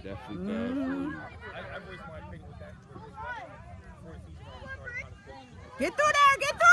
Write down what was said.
Definitely bad for you. I voiced my opinion with that. Before the season already started, kind of Get through there. Get through